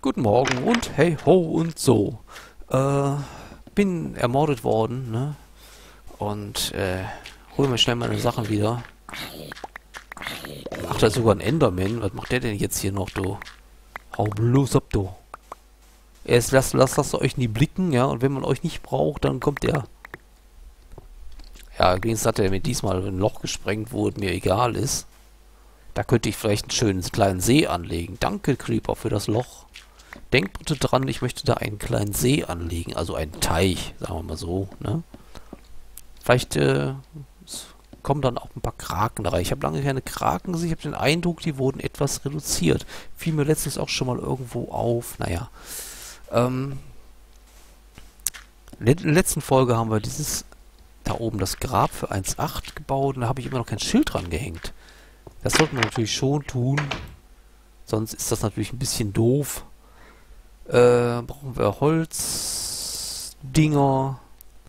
Guten Morgen und hey ho und so. Bin ermordet worden, ne? Und hol mir schnell meine Sachen wieder. Ach, da ist sogar ein Enderman. Was macht der denn jetzt hier noch, du? Hau bloß ab, du. Erst lasst euch nie blicken, ja? Und wenn man euch nicht braucht, dann kommt der. Ja, übrigens hat er mir diesmal ein Loch gesprengt, wo es mir egal ist. Da könnte ich vielleicht einen schönen kleinen See anlegen. Danke, Creeper, für das Loch. Denkt bitte dran, ich möchte da einen kleinen See anlegen, also einen Teich, sagen wir mal so, ne? Vielleicht kommen dann auch ein paar Kraken da rein. Ich habe lange keine Kraken gesehen, ich habe den Eindruck, die wurden etwas reduziert. Fiel mir letztens auch schon mal irgendwo auf, naja. In der letzten Folge haben wir da oben das Grab für 1,8 gebaut und da habe ich immer noch kein Schild dran gehängt. Das sollten wir natürlich schon tun, sonst ist das natürlich ein bisschen doof. Brauchen wir Holzdinger.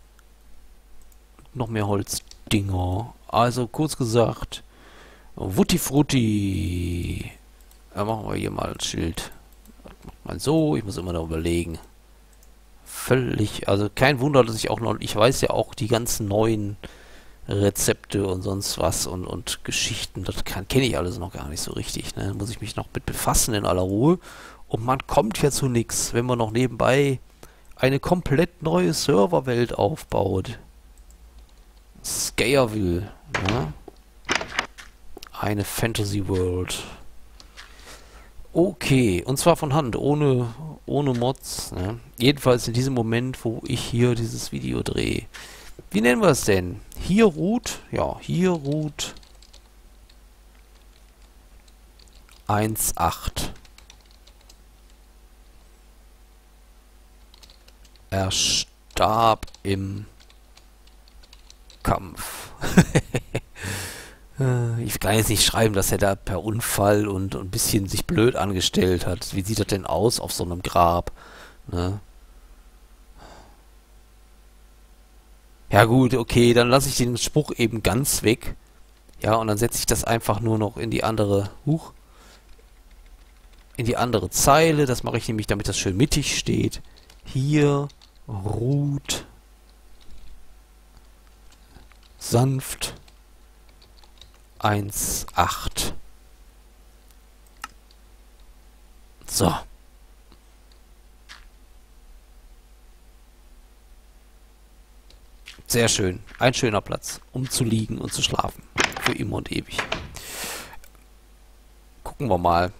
Noch mehr Holzdinger. Also kurz gesagt, Wutti Frutti. Machen wir hier mal ein Schild. Mal so, ich muss immer noch überlegen. Völlig, also kein Wunder, dass ich auch noch, ich weiß ja auch die ganzen neuen Rezepte und sonst was und Geschichten, das kenne ich alles noch gar nicht so richtig. Ne? Da muss ich mich noch mit befassen in aller Ruhe. Und man kommt ja zu nichts, wenn man noch nebenbei eine komplett neue Serverwelt aufbaut. Scaleville, ne? Eine Fantasy World. Okay, und zwar von Hand, ohne Mods. Ne? Jedenfalls in diesem Moment, wo ich hier dieses Video drehe. Wie nennen wir es denn? Hier ruht, ja, hier ruht 1,8. Er starb im Kampf. Ich kann jetzt nicht schreiben, dass er da per Unfall und ein bisschen sich blöd angestellt hat. Wie sieht das denn aus auf so einem Grab? Ne? Ja gut, okay, dann lasse ich den Spruch eben ganz weg. Ja, und dann setze ich das einfach nur noch in die andere, in die andere Zeile. Das mache ich nämlich, damit das schön mittig steht. Hier ruht sanft 1,8. So. Sehr schön. Ein schöner Platz, um zu liegen und zu schlafen. Für immer und ewig. Gucken wir mal.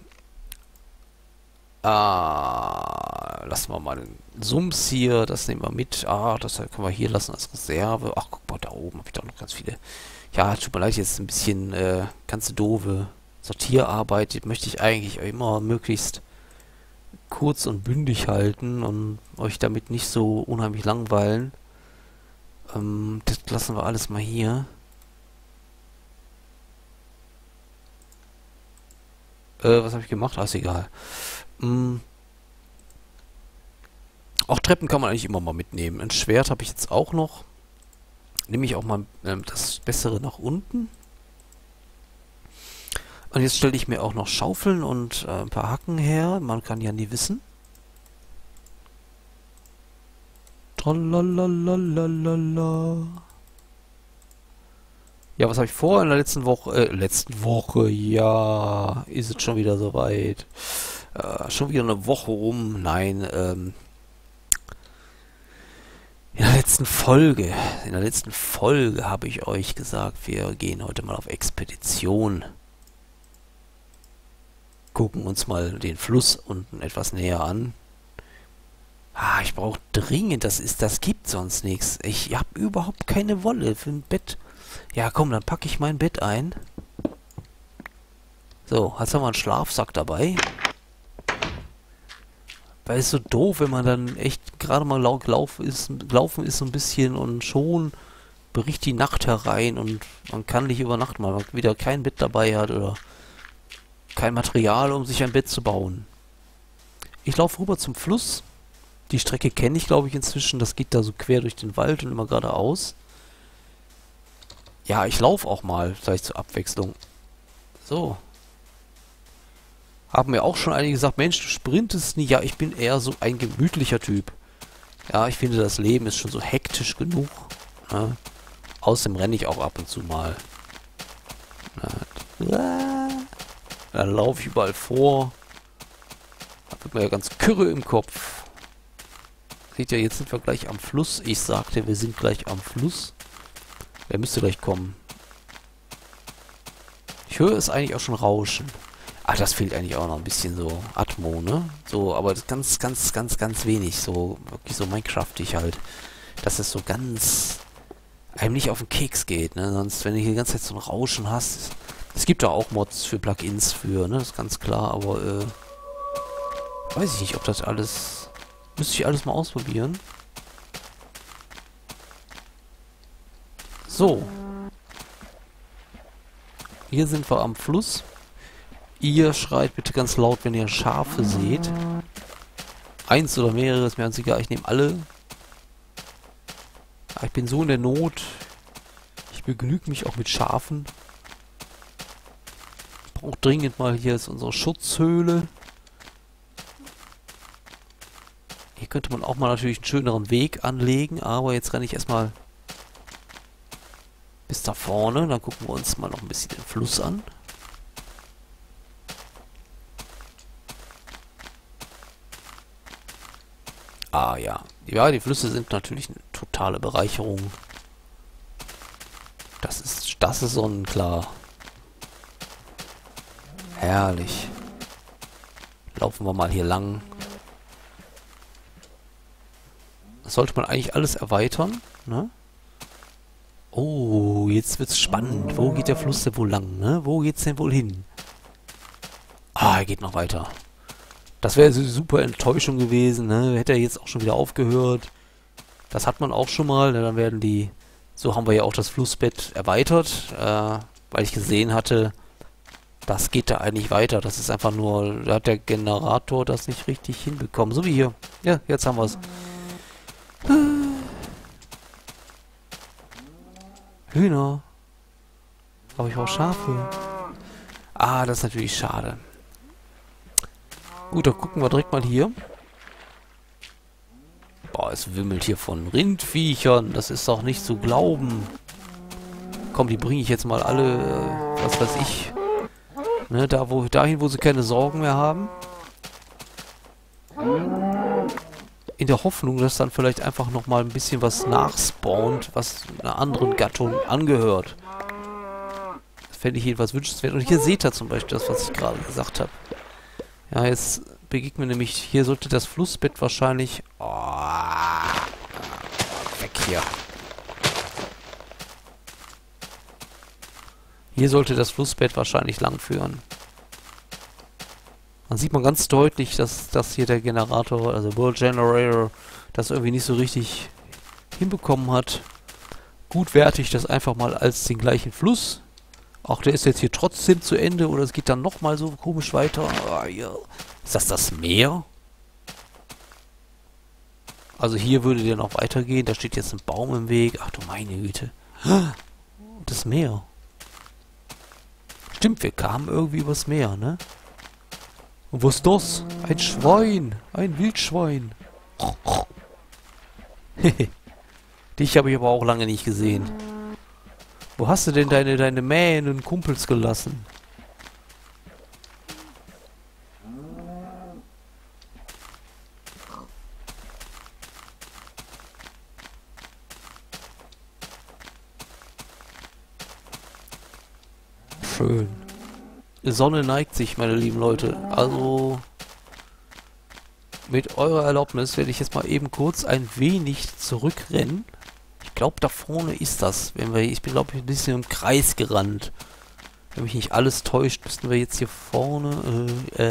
Lassen wir mal den Sums hier. Das nehmen wir mit. Das können wir hier lassen als Reserve. Ach, guck mal, da oben habe ich doch noch ganz viele. Ja, tut mir leid, jetzt ein bisschen ganz doofe Sortierarbeit. Die möchte ich eigentlich immer möglichst kurz und bündig halten und euch damit nicht so unheimlich langweilen. Das lassen wir alles mal hier. Was habe ich gemacht? Ist egal. Auch Treppen kann man eigentlich immer mal mitnehmen. Ein Schwert habe ich jetzt auch noch. Nehme ich auch mal das Bessere nach unten. Und jetzt stelle ich mir auch noch Schaufeln und ein paar Hacken her. Man kann ja nie wissen. Tralalalala. Ja, was habe ich vor in der letzten Woche? Ja, ist es schon wieder soweit. Schon wieder eine Woche rum. Nein, in der letzten Folge habe ich euch gesagt, wir gehen heute mal auf Expedition. Gucken uns mal den Fluss unten etwas näher an. Ich brauche dringend, das gibt sonst nichts. Ich habe überhaupt keine Wolle für ein Bett. Ja, komm, dann packe ich mein Bett ein. So, jetzt haben wir einen Schlafsack dabei. Weil es so doof, wenn man dann echt gerade mal gelaufen ist so ein bisschen und schon bricht die Nacht herein und man kann nicht übernachten, weil man wieder kein Bett dabei hat oder kein Material, um sich ein Bett zu bauen. Ich laufe rüber zum Fluss. Die Strecke kenne ich, glaube ich, inzwischen. Das geht da so quer durch den Wald und immer geradeaus. Ja, ich laufe auch mal, vielleicht zur Abwechslung. So. Haben mir auch schon einige gesagt, Mensch, du sprintest nie. Ja, ich bin eher so ein gemütlicher Typ. Ja, ich finde, das Leben ist schon so hektisch genug. Ne? Außerdem renne ich auch ab und zu mal. Dann laufe ich überall vor. Da wird mir ja ganz Kürre im Kopf. Seht ihr, jetzt sind wir gleich am Fluss. Ich sagte, wir sind gleich am Fluss. Wer müsste gleich kommen? Ich höre es eigentlich auch schon rauschen. Ach, das fehlt eigentlich auch noch ein bisschen so Atmo, ne? So, aber das ganz, ganz, ganz, ganz wenig. So, wirklich so Minecraftig halt. Dass es so ganz einem nicht auf den Keks geht, ne? Sonst, wenn du hier die ganze Zeit so ein Rauschen hast. Es gibt da auch Mods für Plugins für, ne? Das ist ganz klar, aber, weiß ich nicht, ob das alles... Müsste ich alles mal ausprobieren. So. Hier sind wir am Fluss. Ihr schreit bitte ganz laut, wenn ihr Schafe seht. Eins oder mehrere, ist mir ganz egal. Ich nehme alle. Aber ich bin so in der Not. Ich begnüge mich auch mit Schafen. Ich brauche dringend mal, hier ist unsere Schutzhöhle. Hier könnte man auch mal natürlich einen schöneren Weg anlegen. Aber jetzt renne ich erstmal bis da vorne. Dann gucken wir uns mal noch ein bisschen den Fluss an. Ah ja. Ja, die Flüsse sind natürlich eine totale Bereicherung. Das ist sonnenklar. Herrlich. Laufen wir mal hier lang. Das sollte man eigentlich alles erweitern, ne? Oh, jetzt wird's spannend. Wo geht der Fluss denn wohl lang, ne? Wo geht's denn wohl hin? Ah, er geht noch weiter. Das wäre so eine super Enttäuschung gewesen, ne? Hätte er jetzt auch schon wieder aufgehört. Das hat man auch schon mal, ne? Dann werden die... So haben wir ja auch das Flussbett erweitert, weil ich gesehen hatte, das geht da eigentlich weiter. Das ist einfach nur... Da hat der Generator das nicht richtig hinbekommen. So wie hier. Ja, jetzt haben wir es. Hühner. Aber ich auch Schafe. Ah, das ist natürlich schade. Gut, dann gucken wir direkt mal hier. Boah, es wimmelt hier von Rindviechern. Das ist doch nicht zu glauben. Komm, die bringe ich jetzt mal alle, was weiß ich. Ne, dahin, wo sie keine Sorgen mehr haben. In der Hoffnung, dass dann vielleicht einfach nochmal ein bisschen was nachspawnt, was einer anderen Gattung angehört. Das fände ich jedenfalls wünschenswert. Und hier seht ihr zum Beispiel das, was ich gerade gesagt habe. Ja, jetzt begegnen wir nämlich... Hier sollte das Flussbett wahrscheinlich... Oh, weg hier. Hier sollte das Flussbett wahrscheinlich langführen. Dann sieht man ganz deutlich, dass hier der Generator, also World Generator, das irgendwie nicht so richtig hinbekommen hat. Gut werte ich das einfach mal als den gleichen Fluss. Auch der ist jetzt hier trotzdem zu Ende oder es geht dann nochmal so komisch weiter. Oh, ja. Ist das Meer? Also hier würde der noch weitergehen. Da steht jetzt ein Baum im Weg. Ach du meine Güte. Das Meer. Stimmt, wir kamen irgendwie übers Meer, ne? Und was ist das? Ein Schwein. Ein Wildschwein. Dich habe ich aber auch lange nicht gesehen. Wo hast du denn deine mähenden Kumpels gelassen? Schön. Die Sonne neigt sich, meine lieben Leute. Also, mit eurer Erlaubnis werde ich jetzt mal eben kurz ein wenig zurückrennen. Ich glaube, da vorne ist das. Ich bin, glaube ich, ein bisschen im Kreis gerannt. Wenn mich nicht alles täuscht, müssten wir jetzt hier vorne...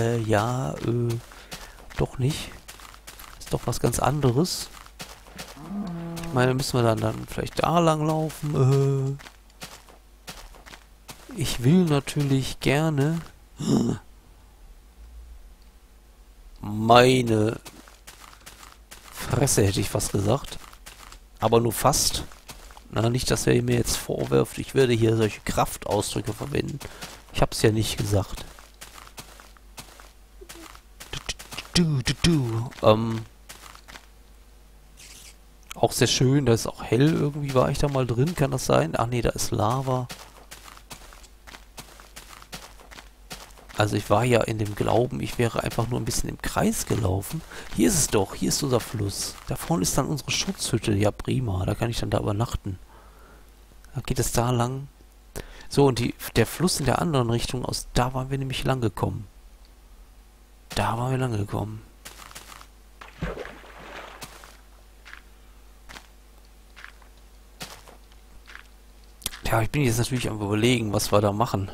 doch nicht. Ist doch was ganz anderes. Ich meine, müssen wir dann vielleicht da lang laufen. Ich will natürlich gerne... Meine Fresse, hätte ich fast gesagt. Aber nur fast. Na, nicht, dass er mir jetzt vorwirft, ich werde hier solche Kraftausdrücke verwenden. Ich hab's ja nicht gesagt. Auch sehr schön, da ist auch hell irgendwie, war ich da mal drin, kann das sein? Ach nee, da ist Lava. Also ich war ja in dem Glauben, ich wäre einfach nur ein bisschen im Kreis gelaufen. Hier ist es doch, hier ist unser Fluss. Da vorne ist dann unsere Schutzhütte, ja prima, da kann ich dann da übernachten. Dann geht es da lang. So, und der Fluss in der anderen Richtung, da waren wir nämlich lang gekommen. Da waren wir lang gekommen. Ja, ich bin jetzt natürlich am Überlegen, was wir da machen.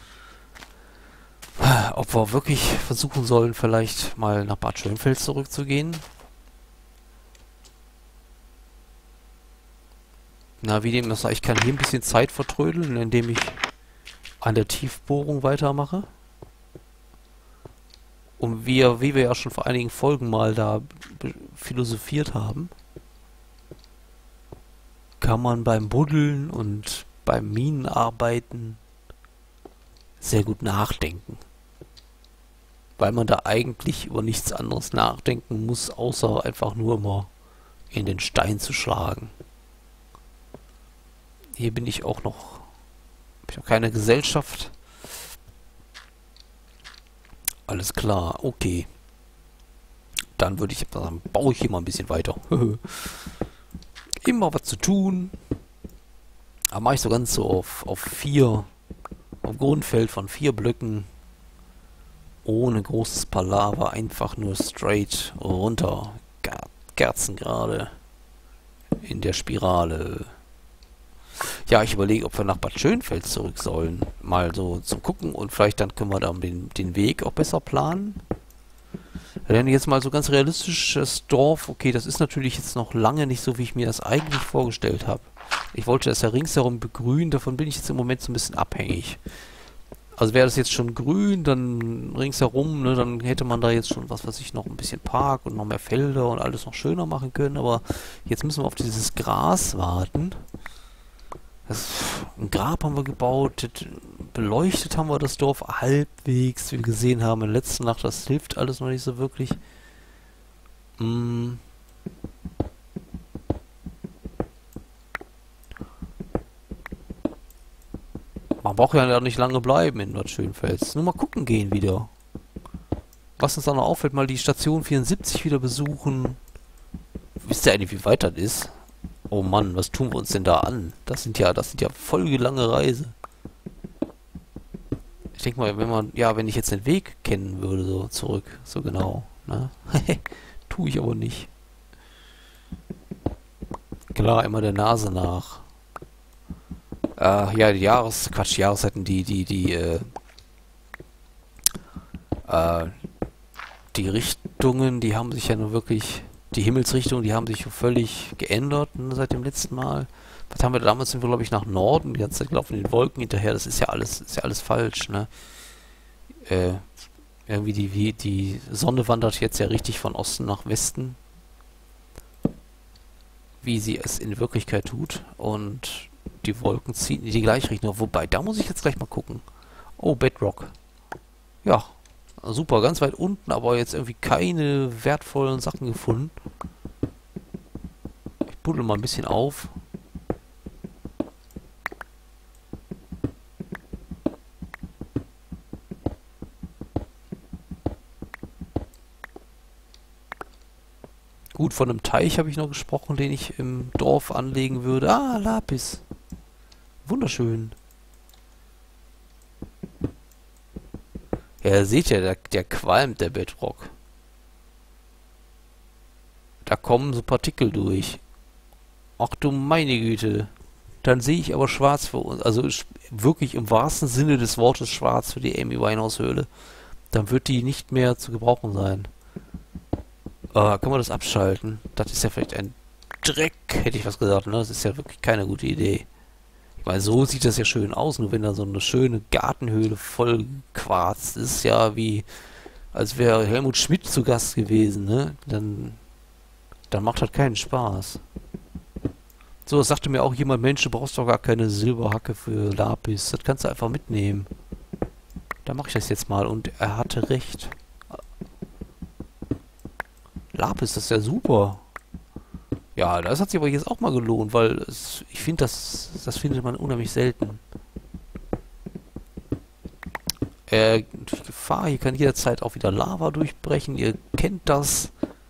Ob wir wirklich versuchen sollen, vielleicht mal nach Bad Schönfels zurückzugehen. Na, wie dem das ich kann hier ein bisschen Zeit vertrödeln, indem ich an der Tiefbohrung weitermache. Und wie wir ja schon vor einigen Folgen mal da philosophiert haben, kann man beim Buddeln und beim Minenarbeiten sehr gut nachdenken. Weil man da eigentlich über nichts anderes nachdenken muss, außer einfach nur mal in den Stein zu schlagen. Hier bin ich auch noch, habe ich noch keine Gesellschaft. Alles klar, okay. Dann würde ich sagen, baue ich hier mal ein bisschen weiter. Immer was zu tun. Aber mache ich so ganz so auf 4, auf Grundfeld von 4 Blöcken. Ohne großes Palaver, einfach nur straight runter. Kerzengerade. In der Spirale. Ja, ich überlege, ob wir nach Bad Schönfels zurück sollen. Mal so zum Gucken und vielleicht dann können wir dann den Weg auch besser planen. Denn jetzt mal so ganz realistisch, das Dorf, okay, das ist natürlich jetzt noch lange nicht so, wie ich mir das eigentlich vorgestellt habe. Ich wollte das ja ringsherum begrünen, davon bin ich jetzt im Moment so ein bisschen abhängig. Also wäre das jetzt schon grün, dann ringsherum, ne, dann hätte man da jetzt schon, was weiß ich, noch ein bisschen Park und noch mehr Felder und alles noch schöner machen können, aber jetzt müssen wir auf dieses Gras warten. Ein Grab haben wir gebaut, beleuchtet haben wir das Dorf halbwegs, wie wir gesehen haben in der letzten Nacht, das hilft alles noch nicht so wirklich. Man braucht ja nicht lange bleiben in Bad Schönfels. Nur mal gucken gehen wieder. Was uns dann noch auffällt, mal die Station 74 wieder besuchen. Wisst ihr eigentlich, wie weit das ist? Oh Mann, was tun wir uns denn da an? Das sind ja folgelange Reise. Ich denke mal, wenn ich jetzt den Weg kennen würde, so zurück, so genau, ne? Tue ich aber nicht. Klar, immer der Nase nach. Ja, die Jahreszeiten, die Richtungen, die haben sich ja nur wirklich, die Himmelsrichtungen, die haben sich völlig geändert, ne, seit dem letzten Mal. Was haben wir damals? Sind wir, glaube ich, nach Norden, die ganze Zeit laufen den Wolken hinterher, das ist ja alles falsch, ne? Irgendwie die Sonne wandert jetzt ja richtig von Osten nach Westen, wie sie es in Wirklichkeit tut, und die Wolken ziehen in die gleiche Richtung. Wobei, da muss ich jetzt gleich mal gucken. Oh, Bedrock. Ja, super, ganz weit unten, aber jetzt irgendwie keine wertvollen Sachen gefunden. Ich buddel mal ein bisschen auf. Gut, von einem Teich habe ich noch gesprochen, den ich im Dorf anlegen würde. Ah, Lapis. Wunderschön. Ja, seht ihr, der qualmt, der Bedrock. Da kommen so Partikel durch. Ach du meine Güte. Dann sehe ich aber schwarz für uns. Also wirklich im wahrsten Sinne des Wortes schwarz für die Amy Winehouse Höhle. Dann wird die nicht mehr zu gebrauchen sein. Kann man das abschalten? Das ist ja vielleicht ein Dreck, hätte ich was gesagt, ne? Das ist ja wirklich keine gute Idee. Ich meine, so sieht das ja schön aus, nur wenn da so eine schöne Gartenhöhle voll Quarz ist, ja wie, als wäre Helmut Schmidt zu Gast gewesen, ne? Dann macht das keinen Spaß. So, das sagte mir auch jemand, Mensch, du brauchst doch gar keine Silberhacke für Lapis, das kannst du einfach mitnehmen. Da mache ich das jetzt mal und er hatte recht. Lapis, das ist ja super. Ja, das hat sich aber jetzt auch mal gelohnt, weil ich finde, das findet man unheimlich selten. Durch Gefahr, hier kann jederzeit auch wieder Lava durchbrechen. Ihr kennt das.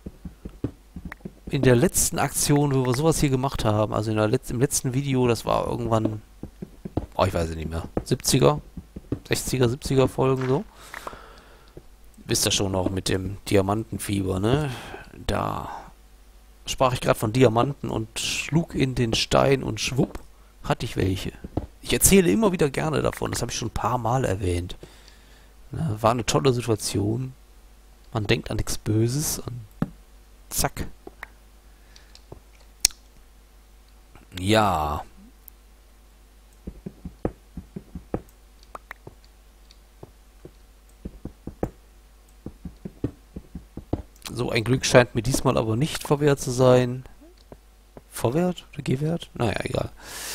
In der letzten Aktion, wo wir sowas hier gemacht haben, also im letzten Video, das war irgendwann, oh, ich weiß es nicht mehr, 70er, 60er, 70er Folgen so. Wisst ihr schon noch mit dem Diamantenfieber, ne? Da sprach ich gerade von Diamanten und schlug in den Stein und schwupp, hatte ich welche. Ich erzähle immer wieder gerne davon, das habe ich schon ein paar Mal erwähnt. War eine tolle Situation. Man denkt an nichts Böses und zack. Ja. So ein Glück scheint mir diesmal aber nicht verwehrt zu sein. Vorwärts oder Gehwert? Naja, egal.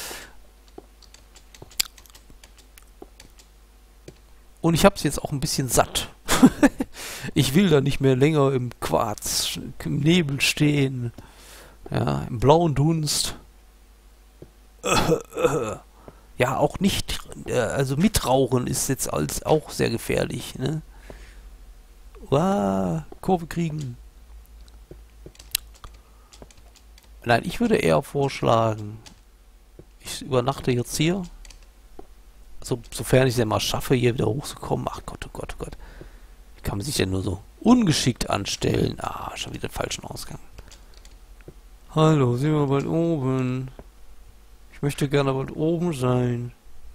Und ich habe es jetzt auch ein bisschen satt. Ich will da nicht mehr länger im Quarz, im Nebel stehen. Ja, im blauen Dunst. Ja, auch nicht, also mitrauchen ist jetzt als auch sehr gefährlich, ne? Kurve kriegen. Nein, ich würde eher vorschlagen, ich übernachte jetzt hier. Sofern ich es denn mal schaffe, hier wieder hochzukommen. Ach Gott, oh Gott, oh Gott. Wie kann man sich denn nur so ungeschickt anstellen? Ah, schon wieder den falschen Ausgang. Hallo, sind wir bald oben? Ich möchte gerne bald oben sein.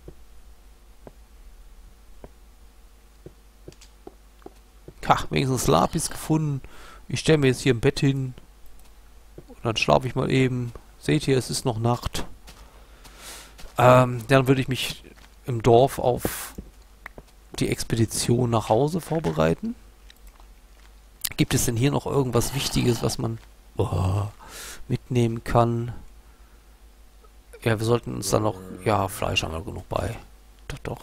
Ha, wenigstens Lapis gefunden. Ich stelle mir jetzt hier im Bett hin. Und dann schlafe ich mal eben. Seht ihr, es ist noch Nacht. Dann würde ich mich im Dorf auf die Expedition nach Hause vorbereiten. Gibt es denn hier noch irgendwas Wichtiges, was man mitnehmen kann? Ja, wir sollten uns dann noch... Ja, Fleisch haben wir genug bei. Doch, doch.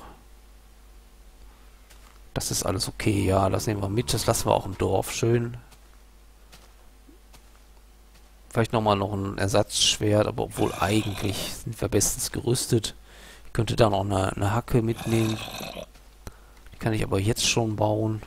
Das ist alles okay, ja, das nehmen wir mit. Das lassen wir auch im Dorf. Schön. Vielleicht nochmal noch ein Ersatzschwert, aber obwohl eigentlich sind wir bestens gerüstet. Ich könnte da noch eine Hacke mitnehmen. Die kann ich aber jetzt schon bauen.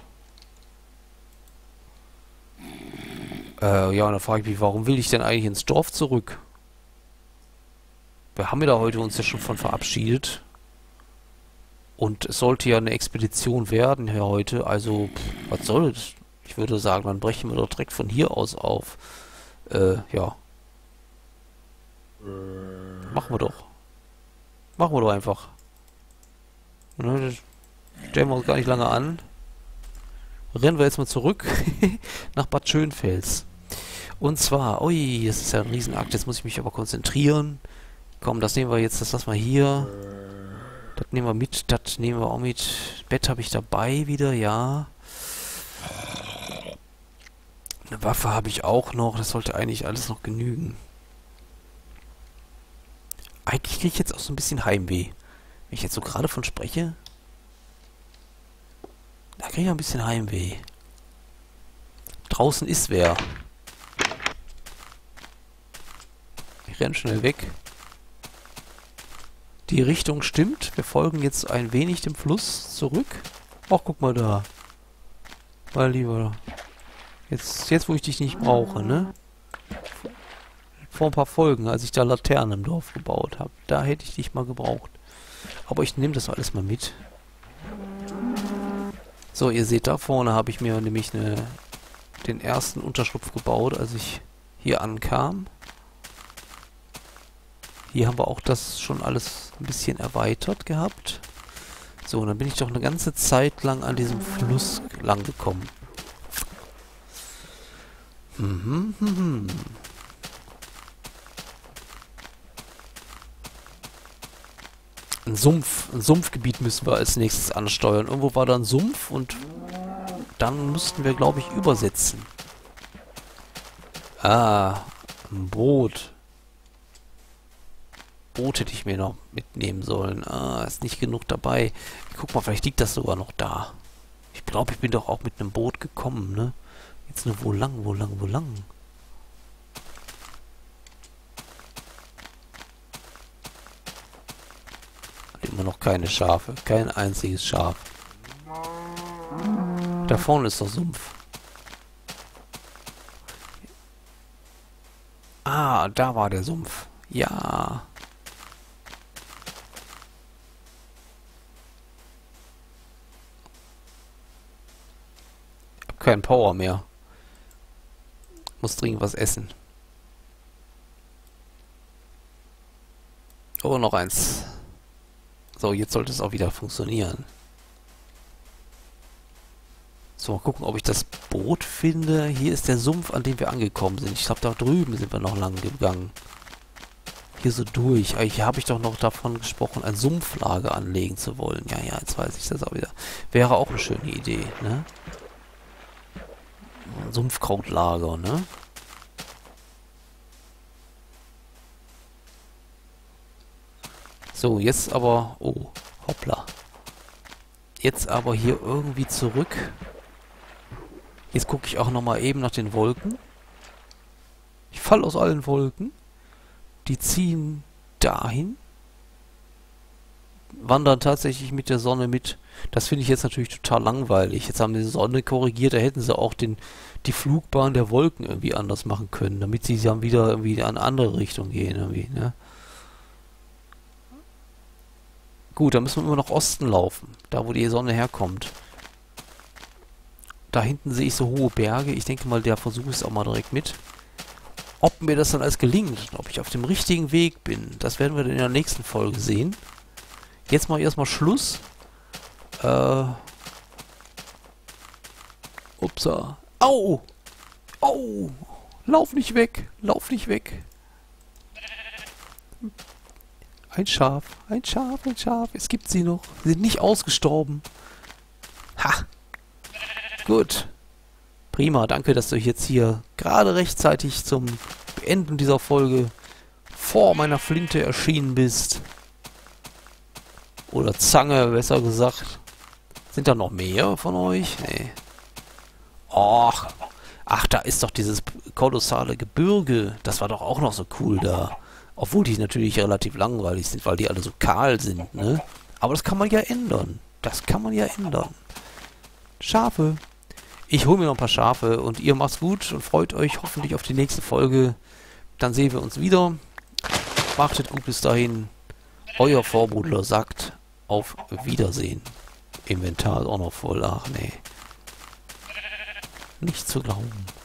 Ja, und da frage ich mich, warum will ich denn eigentlich ins Dorf zurück? Wir haben ja da heute uns ja schon von verabschiedet. Und es sollte ja eine Expedition werden hier heute. Also, was soll's? Ich würde sagen, dann brechen wir doch direkt von hier aus auf. Ja. Machen wir doch. Machen wir doch einfach. Ne, das stellen wir uns gar nicht lange an. Rennen wir jetzt mal zurück nach Bad Schönfels. Und zwar, ui, das ist ja ein Riesenakt. Jetzt muss ich mich aber konzentrieren. Komm, das nehmen wir jetzt, das lassen wir hier. Das nehmen wir mit, das nehmen wir auch mit. Bett habe ich dabei wieder, ja. Eine Waffe habe ich auch noch. Das sollte eigentlich alles noch genügen. Eigentlich kriege ich jetzt auch so ein bisschen Heimweh. Wenn ich jetzt so gerade von spreche, da kriege ich ein bisschen Heimweh. Draußen ist wer. Ich renne schnell weg. Die Richtung stimmt. Wir folgen jetzt ein wenig dem Fluss zurück. Ach, guck mal da. Mein Lieber. Jetzt, wo ich dich nicht brauche, ne? Vor ein paar Folgen, als ich da Laternen im Dorf gebaut habe. Da hätte ich dich mal gebraucht. Aber ich nehme das alles mal mit. So, ihr seht, da vorne habe ich mir nämlich den ersten Unterschlupf gebaut, als ich hier ankam. Hier haben wir auch das schon alles ein bisschen erweitert gehabt. So, und dann bin ich doch eine ganze Zeit lang an diesem Fluss lang gekommen. Ein Sumpfgebiet müssen wir als nächstes ansteuern. Irgendwo war da ein Sumpf und dann mussten wir, glaube ich, übersetzen. Ah, ein Boot. Boot hätte ich mir noch mitnehmen sollen. Ah, ist nicht genug dabei. Guck mal, vielleicht liegt das sogar noch da. Ich glaube, ich bin doch auch mit einem Boot gekommen, ne? Jetzt nur wo lang, wo lang, wo lang? Immer noch keine Schafe. Kein einziges Schaf. Da vorne ist doch Sumpf. Ah, da war der Sumpf. Ja. Hab keinen Power mehr. Muss dringend was essen. Oh, noch eins. So, jetzt sollte es auch wieder funktionieren. So, mal gucken, ob ich das Boot finde. Hier ist der Sumpf, an dem wir angekommen sind. Ich glaube, da drüben sind wir noch lang gegangen. Hier so durch. Hier habe ich doch noch davon gesprochen, ein Sumpflager anlegen zu wollen. Ja, ja, jetzt weiß ich das auch wieder. Wäre auch eine schöne Idee, ne? Ein Sumpfkrautlager, ne? So, jetzt aber... Oh, hoppla. Jetzt aber hier irgendwie zurück. Jetzt gucke ich auch nochmal eben nach den Wolken. Ich falle aus allen Wolken. Die ziehen dahin. Wandern tatsächlich mit der Sonne mit. Das finde ich jetzt natürlich total langweilig. Jetzt haben sie die Sonne korrigiert. Da hätten sie auch die Flugbahn der Wolken irgendwie anders machen können. Damit sie dann wieder irgendwie in eine andere Richtung gehen. Irgendwie, ne? Gut, dann müssen wir immer nach Osten laufen. Da, wo die Sonne herkommt. Da hinten sehe ich so hohe Berge. Ich denke mal, der Versuch ist auch mal direkt mit. Ob mir das dann alles gelingt, ob ich auf dem richtigen Weg bin, das werden wir dann in der nächsten Folge sehen. Jetzt mache ich erstmal Schluss. Upsa. Au! Au! Lauf nicht weg! Lauf nicht weg! Ein Schaf, ein Schaf, ein Schaf. Es gibt sie noch. Sie sind nicht ausgestorben. Ha! Gut. Prima, danke, dass du jetzt hier gerade rechtzeitig zum Beenden dieser Folge vor meiner Flinte erschienen bist. Oder Zange, besser gesagt. Sind da noch mehr von euch? Nee. Och. Ach, da ist doch dieses kolossale Gebirge. Das war doch auch noch so cool da. Obwohl die natürlich relativ langweilig sind, weil die alle so kahl sind, ne? Aber das kann man ja ändern. Das kann man ja ändern. Schafe. Ich hole mir noch ein paar Schafe und ihr macht's gut und freut euch hoffentlich auf die nächste Folge. Dann sehen wir uns wieder. Machtet gut bis dahin. Euer Vorbudler sagt auf Wiedersehen. Inventar ist auch noch voll. Ach nee. Nicht zu glauben.